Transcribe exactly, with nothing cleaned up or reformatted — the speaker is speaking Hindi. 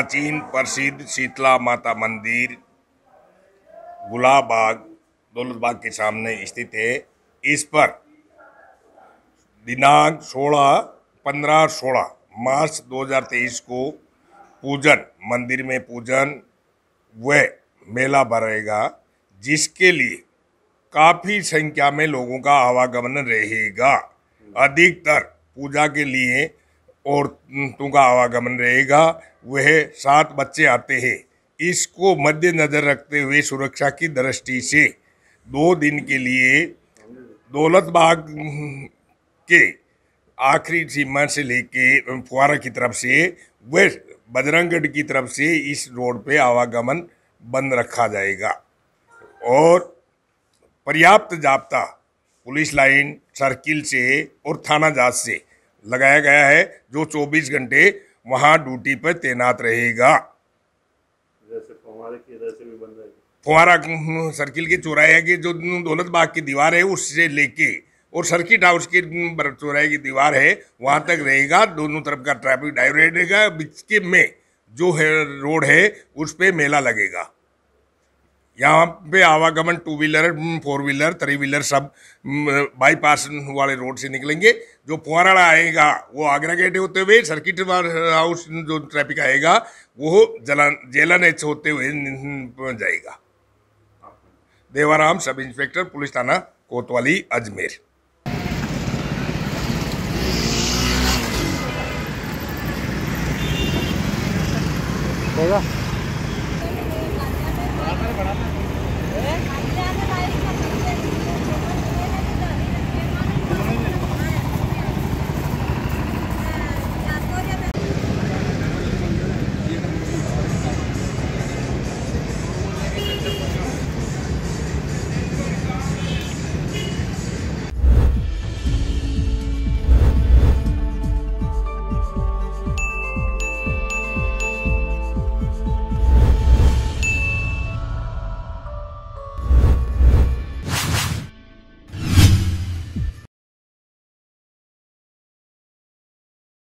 प्राचीन प्रसिद्ध शीतला माता मंदिर गुलाब बाग दौलत बाग के सामने स्थित है। इस पर दिनांक सोलह पंद्रह सोलह मार्च दो हज़ार तेईस को पूजन मंदिर में पूजन व मेला भरेगा, जिसके लिए काफ़ी संख्या में लोगों का आवागमन रहेगा। अधिकतर पूजा के लिए औरतों का आवागमन रहेगा। वह सात बच्चे आते हैं। इसको मद्देनजर रखते हुए सुरक्षा की दृष्टि से दो दिन के लिए दौलत बाग के आखिरी सीमा से लेके फुहारा की तरफ से व बजरंगगढ़ की तरफ से इस रोड पे आवागमन बंद रखा जाएगा और पर्याप्त जाब्ता पुलिस लाइन सर्किल से और थाना जांच से लगाया गया है, जो चौबीस घंटे वहां ड्यूटी पर तैनात रहेगा। जैसे फुहारे की इधर से भी बंद रहेगा। फुहारा सर्किल के चौराहे की जो दौलत बाग की दीवार है उससे लेके और सर्किट हाउस की चौराहे की दीवार है वहां तक रहेगा। दोनों तरफ का ट्रैफिक डाइवर्ट रहेगा। बीच के में जो है रोड है उस पे मेला लगेगा। यहाँ पे आवागमन two wheeler, four wheeler, three wheeler सब बाईपास वाले रोड से निकलेंगे। जो फुहारा आएगा वो आगरा गेट होते हुए, सर्किट हाउस जो ट्रैफिक आएगा वो जलन जेलन एच होते हुए जाएगा। देवाराम, सब इंस्पेक्टर, पुलिस थाना कोतवाली, अजमेर। देगा